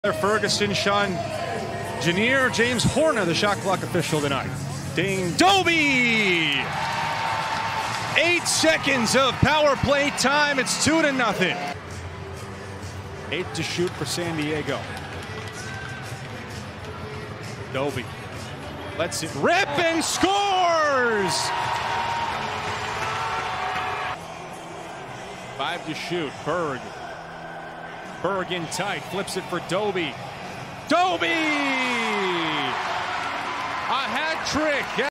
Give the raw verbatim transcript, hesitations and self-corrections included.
Ferguson, Sean Janier, James Horner, the shot clock official tonight. Dane Dobbie! Eight seconds of power play time. It's two to nothing. Eight to shoot for San Diego. Dobbie lets it rip and scores! Five to shoot. Berg. Berg in tight, flips it for Dobbie. Dobbie! A hat trick!